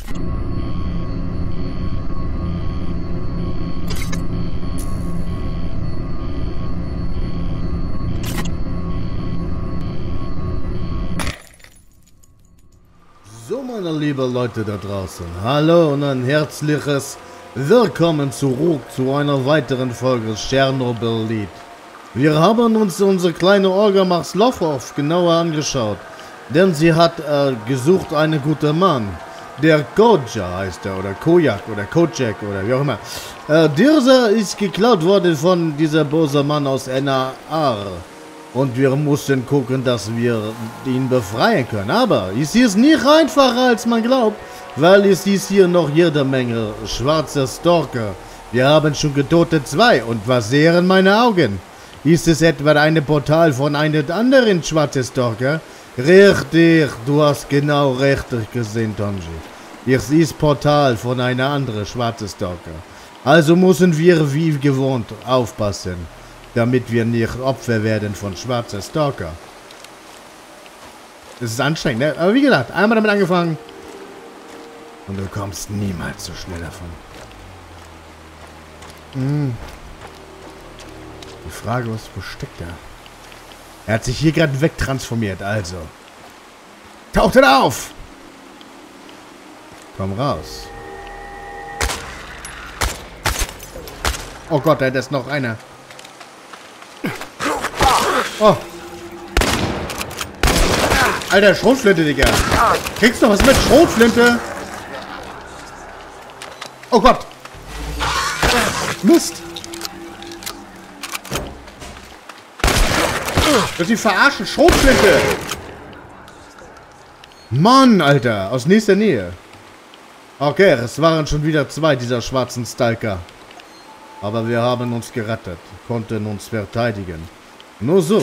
So, meine lieben Leute da draußen, hallo und ein herzliches Willkommen zurück zu einer weiteren Folge Tschernobyl-Lied. Wir haben uns unsere kleine Olga Maslowhoff genauer angeschaut, denn sie hat gesucht einen guten Mann. Der Kodja heißt er, oder Kojak, oder Kojak, oder wie auch immer. Dieser ist geklaut worden von dieser böse Mann aus NAR. Und wir mussten gucken, dass wir ihn befreien können. Aber es ist nicht einfacher, als man glaubt, weil es ist hier noch jede Menge schwarze Stalker. Wir haben schon getötet 2. Und was sehen meine Augen? Ist es etwa ein Portal von einem anderen schwarzen Stalker? Richtig, du hast genau richtig gesehen, Tonji. Es ist Portal von einer anderen schwarzen Stalker. Also müssen wir wie gewohnt aufpassen, damit wir nicht Opfer werden von schwarzer Stalker. Das ist anstrengend, ne? Aber wie gesagt, einmal damit angefangen und du kommst niemals so schnell davon. Die Frage ist, wo steckt er? Er hat sich hier gerade wegtransformiert, also. Taucht er auf! Komm raus. Oh Gott, da ist noch einer. Oh. Alter, Schrotflinte, Digga. Kriegst du was mit Schrotflinte? Oh Gott. Mist. Das ist die verarschen Schrotflinte. Mann, Alter. Aus nächster Nähe. Okay, es waren schon wieder 2 dieser schwarzen Stalker. Aber wir haben uns gerettet. Konnten uns verteidigen. Nur so.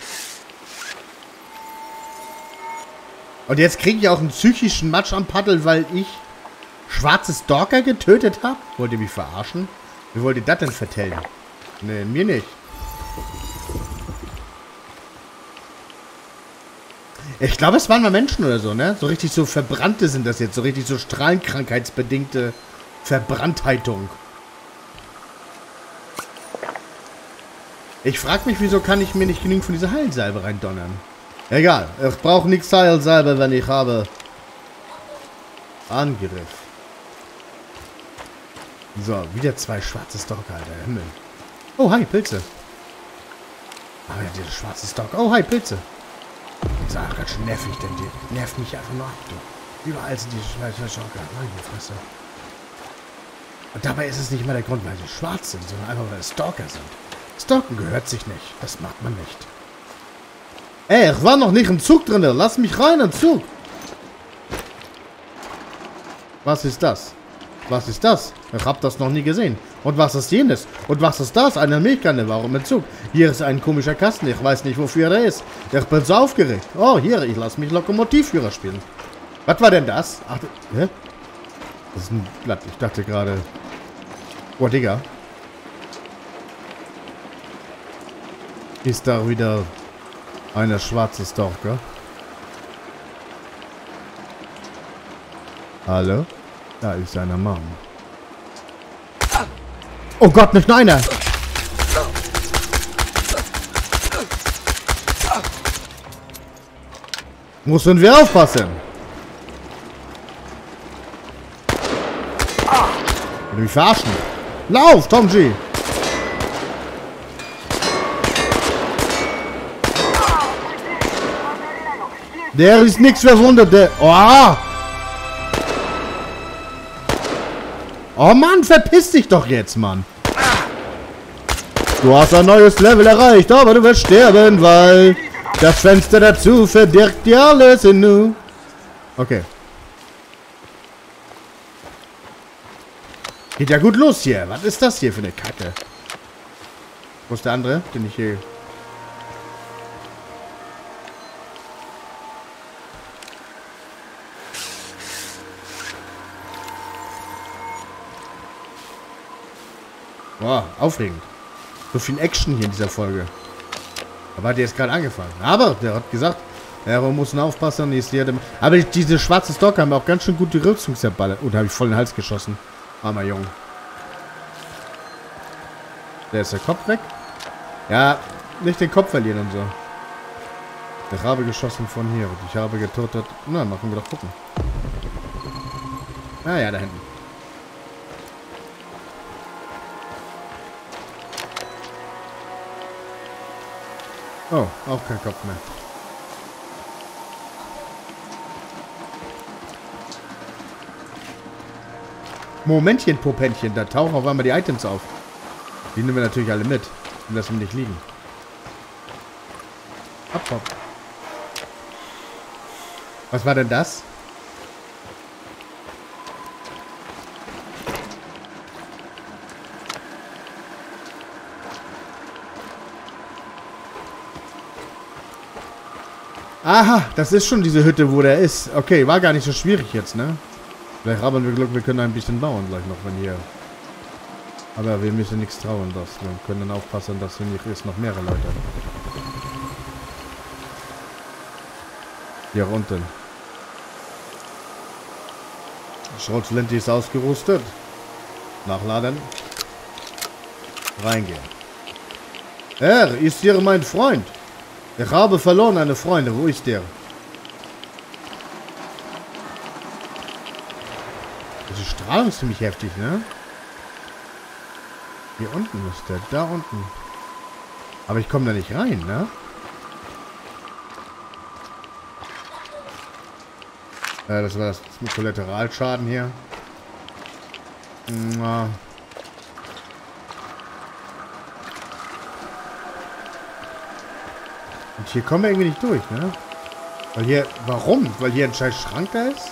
Und jetzt kriege ich auch einen psychischen Matsch am Paddel, weil ich schwarze Stalker getötet habe? Wollt ihr mich verarschen? Wie wollt ihr das denn vertellen? Nee, mir nicht. Ich glaube, es waren mal Menschen oder so, ne? So richtig so Verbrannte sind das jetzt. So richtig so strahlenkrankheitsbedingte Verbranntheit. Ich frage mich, wieso kann ich mir nicht genügend von dieser Heilsalbe reindonnern? Egal, ich brauche nichts Heilsalbe, wenn ich habe Angriff. So, wieder 2 schwarze Stalker, Alter, Himmel. Oh, hi, Pilze. Aber ja, diese schwarze Stalker. Oh, hi, Pilze. Das ist auch ganz schön nervig, denn die nervt mich einfach nur ab, du. Überall sind diese schwarzen Stalker. Meine Fresse. Und dabei ist es nicht mal der Grund, weil sie schwarz sind, sondern einfach, weil es Stalker sind. Stalken gehört sich nicht. Das macht man nicht. Ey, ich war noch nicht im Zug drin. Lass mich rein im Zug. Was ist das? Was ist das? Ich hab das noch nie gesehen. Und was ist jenes? Und was ist das? Eine Milchkanne. Warum im Zug? Hier ist ein komischer Kasten. Ich weiß nicht, wofür er ist. Ich bin so aufgeregt. Oh, hier. Ich lass mich Lokomotivführer spielen. Was war denn das? Ach, hä? Das ist ein Blatt. Ich dachte gerade... Oh, Digga. Ist da wieder eine schwarze Stalker? Hallo? Da ist einer Mann. Oh Gott, nicht nur einer! Müssen wir aufpassen! Will mich verarschen? Lauf, Tonji! Der ist nichts verwundert, der... Oh! Oh Mann, verpiss dich doch jetzt, Mann. Du hast ein neues Level erreicht, aber du wirst sterben, weil das Fenster dazu verdirbt dir alles in nu. Okay. Geht ja gut los hier. Was ist das hier für eine Kacke? Wo ist der andere, den ich hier... Boah, aufregend. So viel Action hier in dieser Folge. Aber hat jetzt gerade angefangen. Aber der hat gesagt, Ja, wir müssen aufpassen, ist hier dem. Aber diese schwarze Stock haben auch ganz schön gut die Rüstung zerballert. Oh, da habe ich voll in den Hals geschossen. Armer Junge. Der ist der Kopf weg? Ja, nicht den Kopf verlieren und so. Ich habe geschossen von hier und ich habe getötet. Na, machen wir doch gucken. Ah ja, da hinten. Oh, auch kein Kopf mehr. Momentchen, Popentchen, da tauchen auf einmal die Items auf. Die nehmen wir natürlich alle mit. Die lassen wir nicht liegen. Hopp, hopp. Was war denn das? Aha, das ist schon diese Hütte, wo der ist. Okay, war gar nicht so schwierig jetzt, ne? Vielleicht haben wir Glück, wir können ein bisschen bauen gleich noch, wenn hier... Aber wir müssen nichts trauen, dass wir können dann aufpassen, dass hier nicht ist noch mehrere Leute. Hier unten. Schrotflinte ist ausgerüstet. Nachladen. Reingehen. Er ist hier mein Freund. Ich habe verloren eine Freundin. Wo ist der? Diese Strahlung ist ziemlich heftig, ne? Hier unten ist der. Da unten. Aber ich komme da nicht rein, ne? Das war das Kollateralschaden hier. Na. Und hier kommen wir irgendwie nicht durch, ne? Weil hier... Warum? Weil hier ein scheiß Schrank da ist?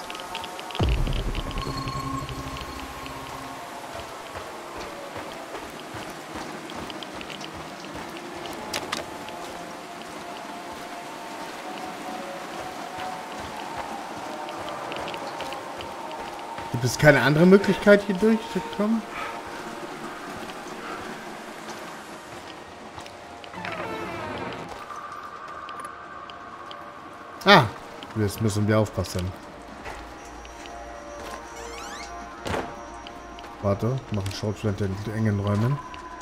Gibt es keine andere Möglichkeit, hier durchzukommen? Ah, jetzt müssen wir aufpassen. Warte, machen Schrotflinte in den engen Räumen.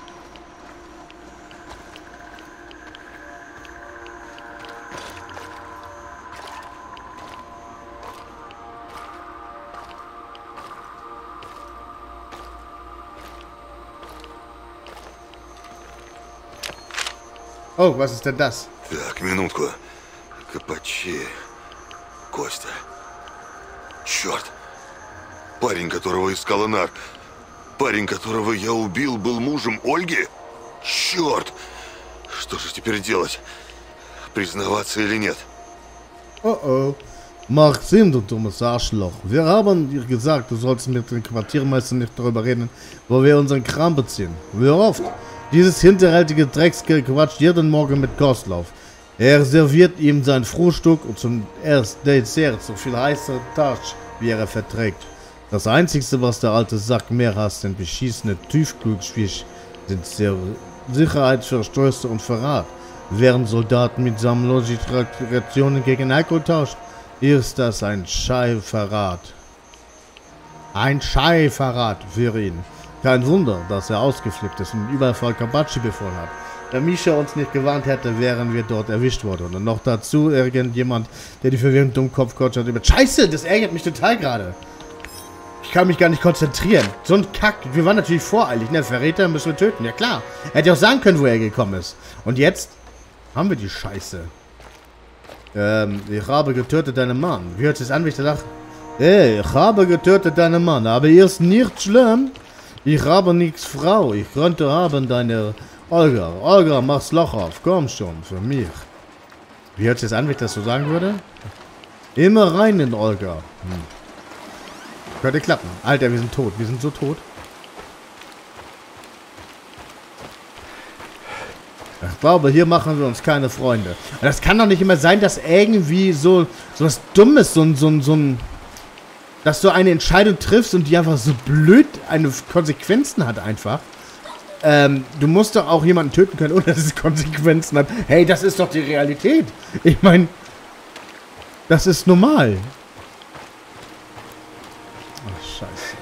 Oh, was ist denn das? Так, минутку. Копачи. Костя. Черт. Парень, которого искал Анар. Парень, которого я убил, был мужем Ольги? Черт. Что же теперь делать? Признаваться или нет? Oh. Macht Sinn, du dummes Arschloch. Wir haben dir gesagt, du sollst mit dem Quartiermeister nicht darüber reden, wo wir unseren Kram beziehen. Wie oft? Dieses hinterhältige Dreckskill quatscht jeden Morgen mit Kostlauf. Er serviert ihm sein Frühstück und zum Dessert so viel heiße Tasch, wie er verträgt. Das Einzige, was der alte Sack mehr hasst, sind beschissene Tiefkühlschwisch, sind Sicherheitsverstöße und Verrat. Während Soldaten mit Samlogi-Rationen gegen Alkohol tauscht, ist das ein Scheißverrat. Ein Scheißverrat für ihn. Kein Wunder, dass er ausgeflippt ist und Überfall Kabachi befohlen hat. Wenn Misha uns nicht gewarnt hätte, wären wir dort erwischt worden. Und noch dazu irgendjemand, der die verwirrten Dummkopf kontert über... Scheiße, das ärgert mich total gerade. Ich kann mich gar nicht konzentrieren. So ein Kack. Wir waren natürlich voreilig. Ne, Verräter müssen wir töten. Ja klar. Er hätte ja auch sagen können, wo er gekommen ist. Und jetzt haben wir die Scheiße. Ich habe getötet deinen Mann. Wie hört sich das an, wie ich da lache? Ich habe getötet deinen Mann. Aber ihr ist nicht schlimm. Ich habe nichts, Frau. Ich könnte haben deine... Olga, mach's Loch auf. Komm schon, für mich. Wie hört sich das an, wenn ich das so sagen würde? Immer rein in Olga. Könnte klappen. Alter, wir sind tot. Wir sind so tot. Ich glaube, hier machen wir uns keine Freunde. Und das kann doch nicht immer sein, dass irgendwie so was Dummes, dass du eine Entscheidung triffst und die einfach so blöd eine Konsequenzen hat einfach. Du musst doch auch jemanden töten können, ohne dass es Konsequenzen hat. Hey, das ist doch die Realität. Ich meine, Das ist normal. Ach, scheiße.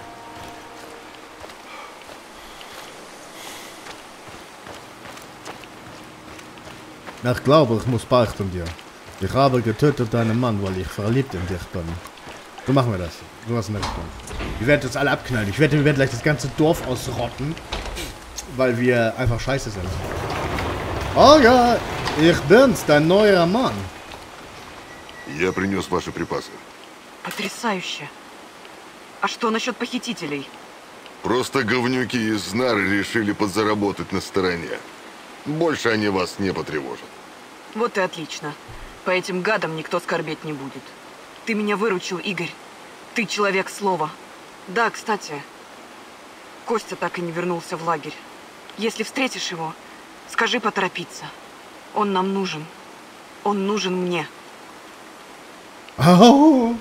Ich glaube, ich muss beichten dir. Ich habe getötet deinen Mann, weil ich verliebt in dich bin. So machen wir das. So was in der Richtung. Wir werden uns alle abknallen. Wir werden gleich das ganze Dorf ausrotten, weil wir einfach scheiße sind. Olga, ich bin's, dein neuer Mann. Я принес ваши припасы. Потрясающе. А что насчет похитителей? Просто говнюки из Нары решили подзаработать на стороне. Больше они вас не потревожат. Вот и отлично. По этим гадам никто скорбеть не будет. Ты меня выручил, Игорь. Ты человек слова. Да, кстати, Костя так и не вернулся в лагерь. Если встретишь его, скажи поторопиться. Он нам нужен. Он нужен мне. Oh.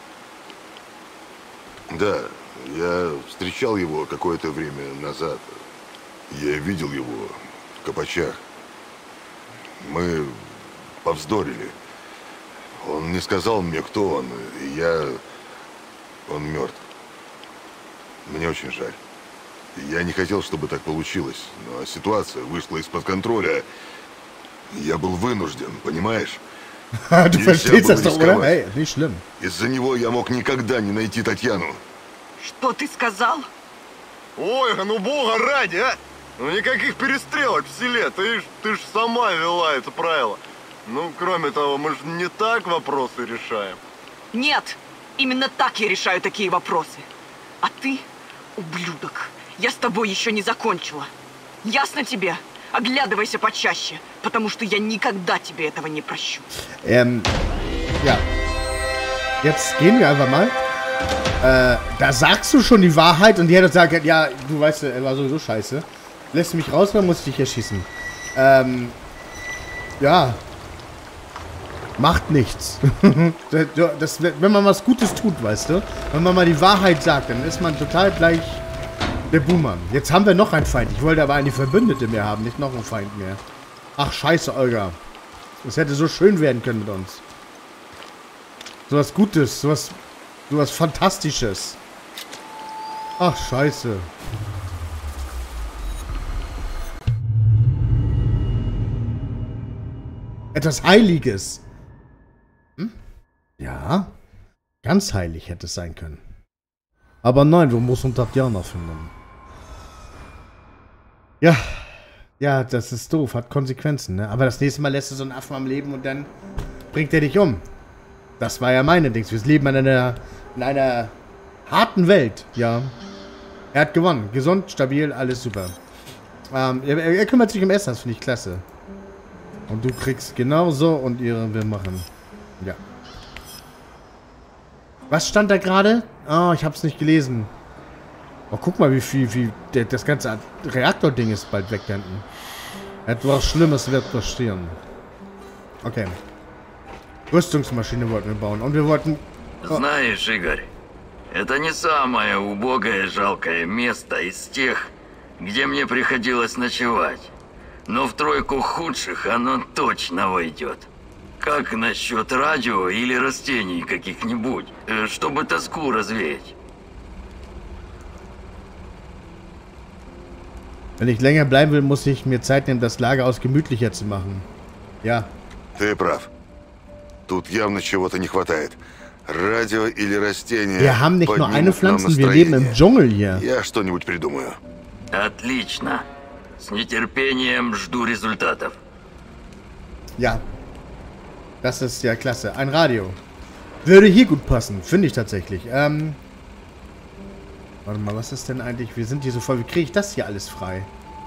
Да, я встречал его какое-то время назад. Я видел его в Копачах. Мы повздорили. Он не сказал мне, кто он, и Он мертв. Мне очень жаль. Я не хотел, чтобы так получилось, но ситуация вышла из-под контроля. Я был вынужден, понимаешь? Du verstehst das doch, oder? Hey, nicht schlimm. Из-за него я мог никогда не найти Татьяну. Что ты сказал? Ольга, ну бога ради, а! Ну никаких перестрелок в селе, ты ж сама вела это правило. Ну, кроме того, мы же не так вопросы решаем. Нет, именно так я решаю такие вопросы. А ты, ублюдок, я с тобой еще не закончила. Ясно тебе? Оглядывайся почаще, потому что я никогда тебе этого не прощу. Ja. Jetzt gehen wir einfach mal. Da sagst du schon die Wahrheit und die hat gesagt, ja, du weißt, er war sowieso scheiße. Lässt mich raus, dann muss ich dich erschießen. Ja. Macht nichts. Wenn man was Gutes tut, weißt du, wenn man mal die Wahrheit sagt, dann ist man total gleich der Buhmann. Jetzt haben wir noch einen Feind. Ich wollte aber eine Verbündete mehr haben, nicht noch einen Feind mehr. Ach, scheiße, Olga. Das hätte so schön werden können mit uns. Sowas Gutes, sowas Fantastisches. Ach, scheiße. Etwas Heiliges. Hm? Ja. Ganz heilig hätte es sein können. Aber nein, wir müssen Tatjana finden. Ja. Ja, das ist doof. Hat Konsequenzen, ne? Aber das nächste Mal lässt du so einen Affen am Leben und dann bringt er dich um. Das war ja meine Dings. Wir leben in einer harten Welt, ja. Er hat gewonnen. Gesund, stabil, alles super. Er kümmert sich um Essen, das finde ich klasse. Und du kriegst genauso und wir machen. Ja. Was stand da gerade? Oh, ich hab's nicht gelesen. Oh, guck mal, wie das ganze Reaktording ist bald weg da hinten. Etwas Schlimmes wird passieren. Okay. Rüstungsmaschine wollten wir bauen. Und wir wollten... Oh. Знаешь, Игорь, это не самое убогое и жалкое место из тех, где мне приходилось ночевать. Но в тройку худших оно точно войдет. Как насчет радио или растений каких-нибудь, чтобы тоску развеять? Wenn ich länger bleiben will, muss ich mir Zeit nehmen, das Lagerhaus gemütlicher zu machen. Ja. Ты прав. Тут явно чего-то не хватает. Радио или растения. Wir haben nicht nur eine Pflanze, wir leben im Dschungel hier. Я что-нибудь придумаю. Отлично. С нетерпением жду результатов. Ja. Das ist ja klasse. Ein Radio. Würde hier gut passen. Finde ich tatsächlich. Warte mal, was ist denn eigentlich? Wir sind hier so voll. Wie kriege ich das hier alles frei?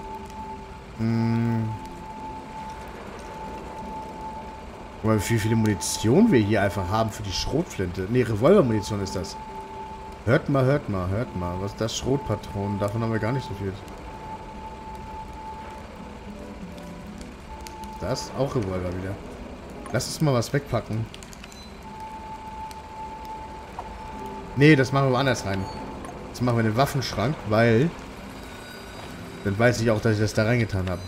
Guck mal, wie viele Munition wir hier einfach haben für die Schrotflinte. Ne, Revolvermunition ist das. Hört mal, hört mal, hört mal. Was ist das? Schrotpatronen. Davon haben wir gar nicht so viel. Das auch Revolver wieder. Lass uns mal was wegpacken. Nee, das machen wir woanders rein. Jetzt machen wir den Waffenschrank, weil... Dann weiß ich auch, dass ich das da reingetan habe.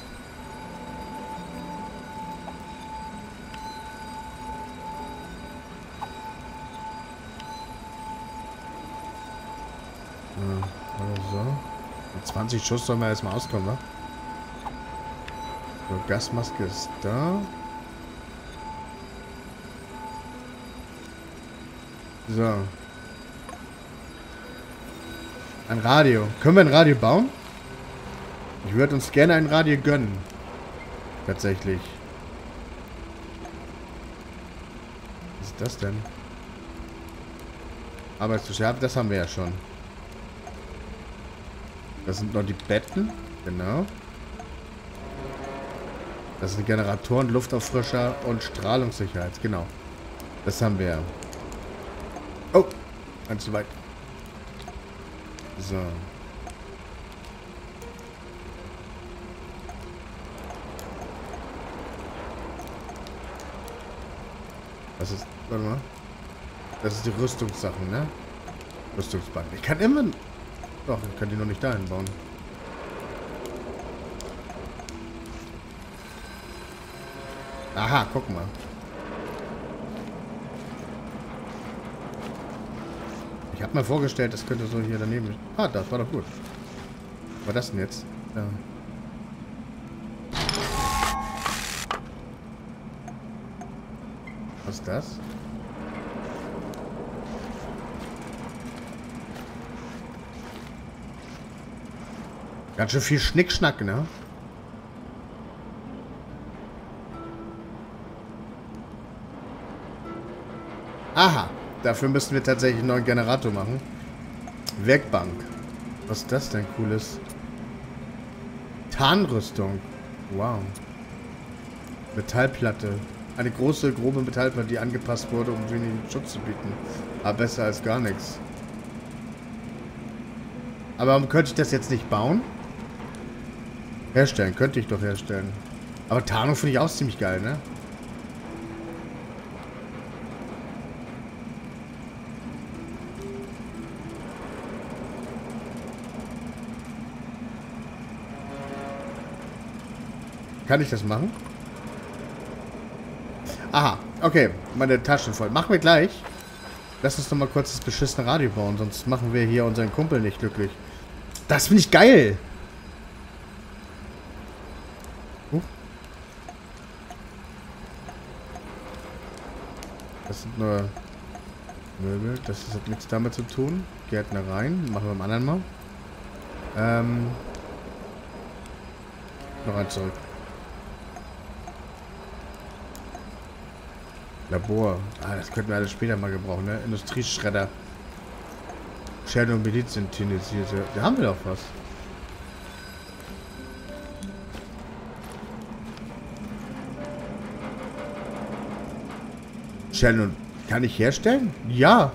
Oder so. Mit 20 Schuss sollen wir erstmal auskommen, ne? So, Gasmaske ist da. So. Ein Radio. Können wir ein Radio bauen? Ich würde uns gerne ein Radio gönnen. Tatsächlich. Was ist das denn? Arbeitsbeschäftigung, das haben wir ja schon. Das sind noch die Betten. Genau. Das sind Generatoren, Luftauffrischer und Strahlungssicherheit. Genau. Das haben wir. Oh, ganz zu weit. So. Was ist... Warte mal. Das ist die Rüstungssachen, ne? Rüstungsbank. Ich kann immer... Doch, ich kann die noch nicht dahin bauen. Aha, guck mal. Ich habe mir vorgestellt, das könnte so hier daneben... Ah, das war doch gut. Was war das denn jetzt? Ja. Was ist das? Ganz schön viel Schnickschnack, ne? Aha. Dafür müssten wir tatsächlich einen neuen Generator machen. Werkbank. Was ist das denn Cooles? Tarnrüstung. Wow. Metallplatte. Eine große, grobe Metallplatte, die angepasst wurde, um wenigen Schutz zu bieten. Aber besser als gar nichts. Aber warum könnte ich das jetzt nicht bauen? Herstellen. Könnte ich doch herstellen. Aber Tarnung finde ich auch ziemlich geil, ne? Kann ich das machen? Aha, okay. Meine Taschen voll. Machen wir gleich. Lass uns noch mal kurz das beschissene Radio bauen, sonst machen wir hier unseren Kumpel nicht glücklich. Das finde ich geil. Das sind nur Möbel. Das hat nichts damit zu tun. Gärtnereien. Machen wir beim anderen Mal. Noch ein zurück. Labor. Ah, das könnten wir alles später mal gebrauchen, ne? Industrieschredder. Schädel und Medizinthinisierte. Da haben wir doch was. Schädel und... Kann ich herstellen? Ja.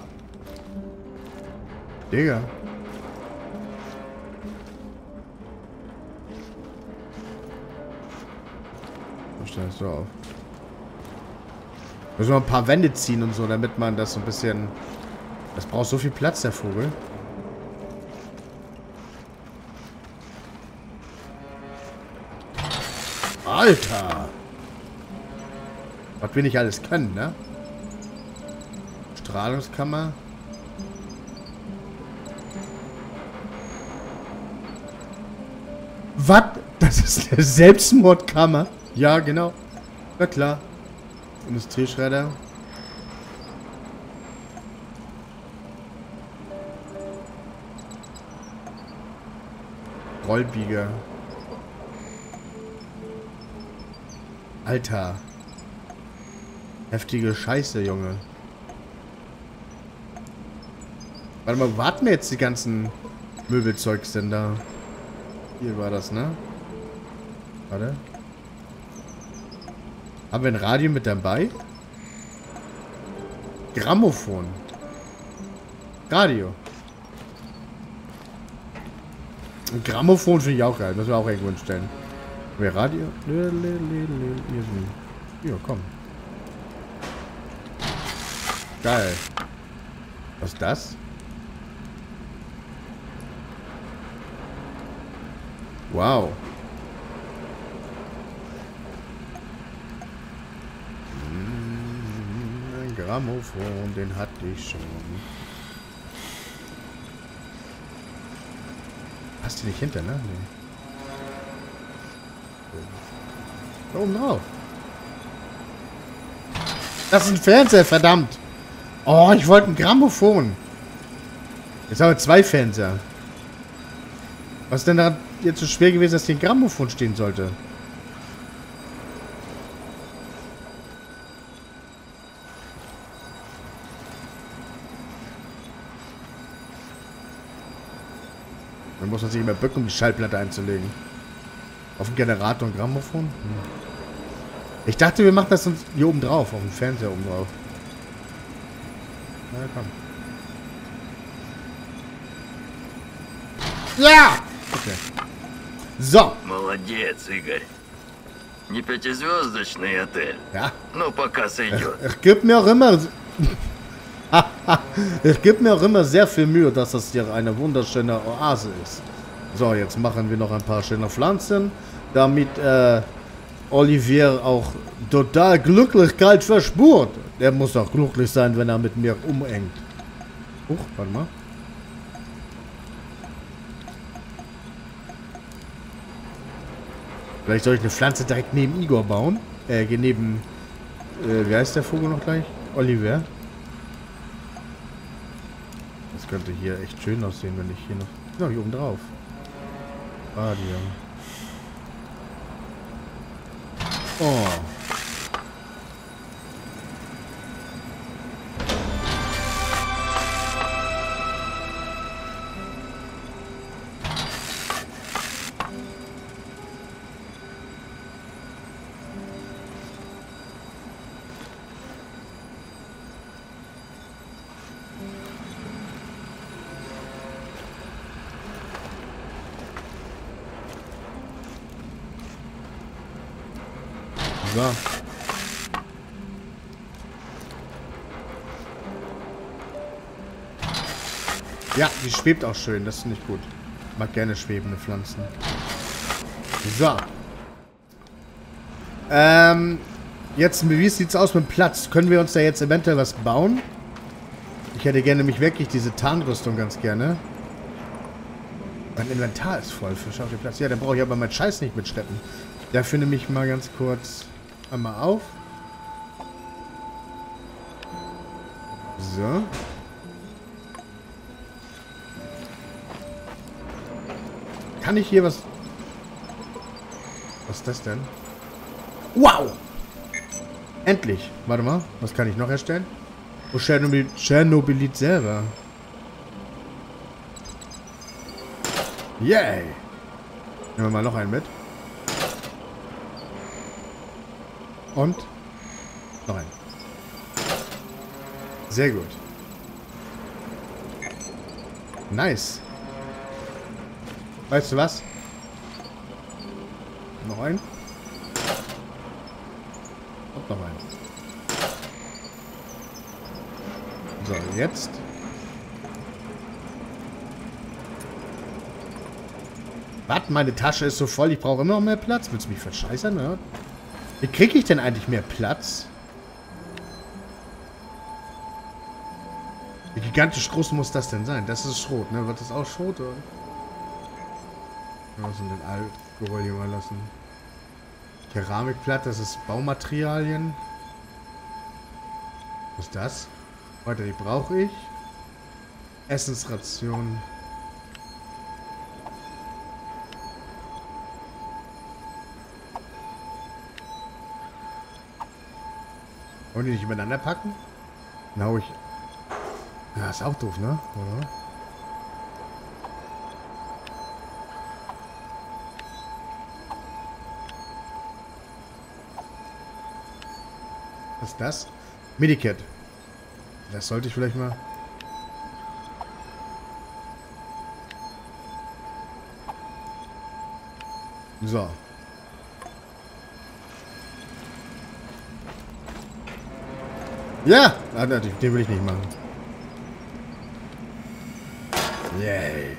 Digga. Ich stelle das so auf. Müssen wir ein paar Wände ziehen und so, damit man das so ein bisschen... Das braucht so viel Platz, der Vogel. Alter! Was wir nicht alles können, ne? Strahlungskammer. Was? Das ist eine Selbstmordkammer? Ja, genau. Na klar. Industrieschredder. Rollbieger. Alter. Heftige Scheiße, Junge. Warte mal, warten wir jetzt die ganzen Möbelzeugs denn da? Hier war das, ne? Warte. Haben wir ein Radio mit dabei? Grammophon. Radio. Ein Grammophon finde ich auch geil. Müssen wir auch irgendwo hinstellen. Haben wir Radio? Ja, komm. Geil. Was ist das? Wow. Ein Grammophon, den hatte ich schon. passt hier nicht hinter, ne? Nee. Da oben drauf. Das ist ein Fernseher, verdammt. Oh, ich wollte ein Grammophon. Jetzt haben wir 2 Fernseher. Was ist denn da jetzt so schwer gewesen, dass hier ein Grammophon stehen sollte? Dann muss man sich immer bücken, um die Schallplatte einzulegen. Auf dem Generator und Grammophon? Ich dachte, wir machen das uns hier oben drauf, auf dem Fernseher oben drauf. Na komm. Ja! Okay. So. Молодец, Игорь. Не пятизвездочный отель, Ja. но пока сойдет. Ich gebe mir auch immer... ich gebe mir auch immer sehr viel Mühe, dass das hier eine wunderschöne Oase ist. So, jetzt machen wir noch ein paar schöne Pflanzen, damit Olivier auch total Glücklichkeit verspürt. Der muss auch glücklich sein, wenn er mit mir umengt. Huch, warte mal. Vielleicht soll ich eine Pflanze direkt neben Igor bauen. Neben... wie heißt der Vogel noch gleich? Oliver. Das könnte hier echt schön aussehen, wenn ich hier noch... Ja, hier oben drauf. Radio. Oh. So. Ja, die schwebt auch schön. Das ist nicht gut. Ich mag gerne schwebende Pflanzen. So. Jetzt, wie sieht's aus mit dem Platz? Können wir uns da jetzt eventuell was bauen? Ich hätte gerne nämlich wirklich diese Tarnrüstung ganz gerne. Mein Inventar ist voll. Für den Platz. Ja, dann brauche ich aber meinen Scheiß nicht mitschleppen. Dafür nehme ich mal ganz kurz einmal auf. So. Kann ich hier was... Was ist das denn? Wow! Endlich. Warte mal. Was kann ich noch erstellen? Oh, Tschernobylit selber. Yay! Nehmen wir mal noch einen mit. Und noch einen. Sehr gut. Nice. Weißt du was? Noch einen. Und noch einen. So, jetzt. Was? Meine Tasche ist so voll, ich brauche immer noch mehr Platz. Willst du mich verscheißern, oder? Wie kriege ich denn eigentlich mehr Platz? Wie gigantisch groß muss das denn sein? Das ist Schrot, ne? Wird das auch Schrot, oder? Was sind denn Alkohol hier mal lassen? Keramikplatte, das ist Baumaterialien. Was ist das? Warte, die brauche ich. Essensration. Wollen die nicht übereinander packen? Dann hau ich... Ja, ist auch doof, ne? Oder? Was ist das? Medikit. Das sollte ich vielleicht mal... So. Ja! Ah, den will ich nicht machen. Yay.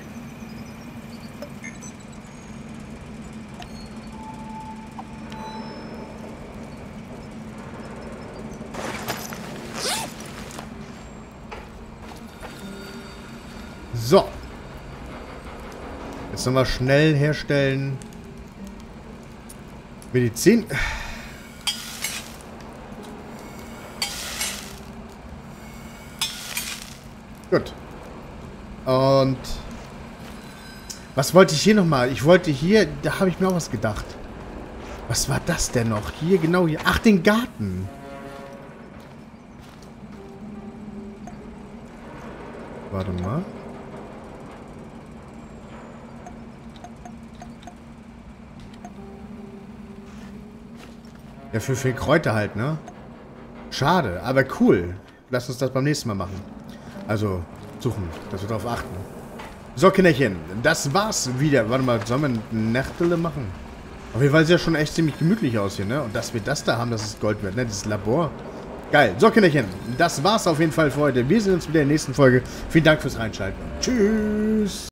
So. Jetzt nochmal schnell herstellen. Medizin. Gut. Und was wollte ich hier nochmal? Ich wollte hier, da habe ich mir auch was gedacht. Was war das denn noch? Hier, genau hier. Ach, den Garten. Warte mal. Ja, für viel Kräuter halt, ne? Schade, aber cool. Lass uns das beim nächsten Mal machen. Also, suchen, dass wir darauf achten. So, Kinderchen, das war's wieder. Warte mal, sollen wir ein Nächtele machen? Auf jeden Fall sieht ja schon echt ziemlich gemütlich aus hier, ne? Und dass wir das da haben, dass es Gold wird, ne? Dieses Labor. Geil. So, Kinderchen, das war's auf jeden Fall für heute. Wir sehen uns wieder in der nächsten Folge. Vielen Dank fürs Reinschalten. Tschüss.